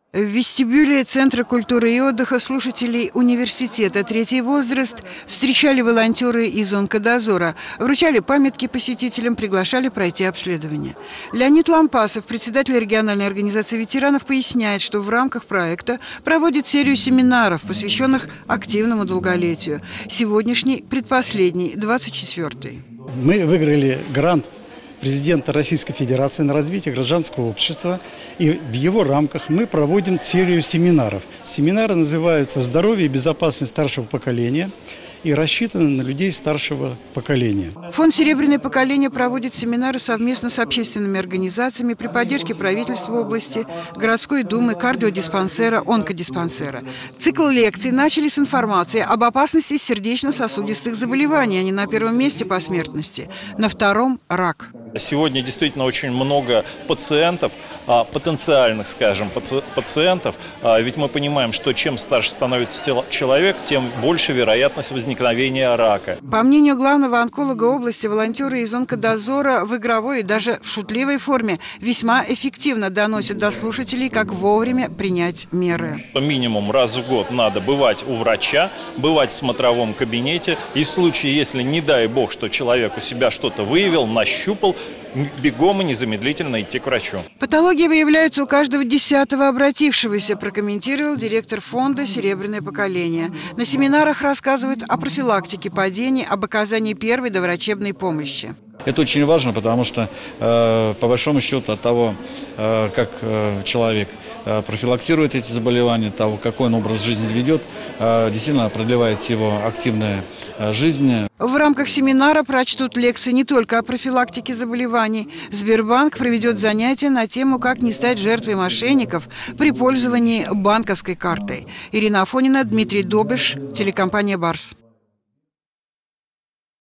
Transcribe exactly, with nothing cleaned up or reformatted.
В вестибюле Центра культуры и отдыха слушателей университета «Третий возраст» встречали волонтеры из онкодозора, вручали памятки посетителям, приглашали пройти обследование. Леонид Лампасов, председатель региональной организации ветеранов, поясняет, что в рамках проекта проводит серию семинаров, посвященных активному долголетию. Сегодняшний предпоследний, двадцать четвёртый. Мы выиграли грант президента Российской Федерации на развитие гражданского общества. И в его рамках мы проводим серию семинаров. Семинары называются «Здоровье и безопасность старшего поколения» и рассчитаны на людей старшего поколения. Фонд «Серебряное поколение» проводит семинары совместно с общественными организациями при поддержке правительства области, городской думы, кардиодиспансера, онкодиспансера. Цикл лекций начали с информации об опасности сердечно-сосудистых заболеваний, они на первом месте по смертности, на втором – рак. Сегодня действительно очень много пациентов, потенциальных, скажем, пациентов, ведь мы понимаем, что чем старше становится человек, тем больше вероятность возникновения рака. По мнению главного онколога области, волонтеры из онкодозора в игровой и даже в шутливой форме весьма эффективно доносят до слушателей, как вовремя принять меры. Минимум раз в год надо бывать у врача, бывать в смотровом кабинете, и в случае, если, не дай бог, что человек у себя что-то выявил, нащупал, бегом и незамедлительно идти к врачу. Патологии выявляются у каждого десятого обратившегося, прокомментировал директор фонда «Серебряное поколение». На семинарах рассказывают о профилактике падений, об оказании первой доврачебной помощи. Это очень важно, потому что, э, по большому счету, от того, э, как э, человек э, профилактирует эти заболевания, от того, какой он образ жизни ведет, э, действительно продлевается его активная э, жизнь. В рамках семинара прочтут лекции не только о профилактике заболеваний. Сбербанк проведет занятия на тему «Как не стать жертвой мошенников при пользовании банковской картой». Ирина Афонина, Дмитрий Добыш, телекомпания «Барс».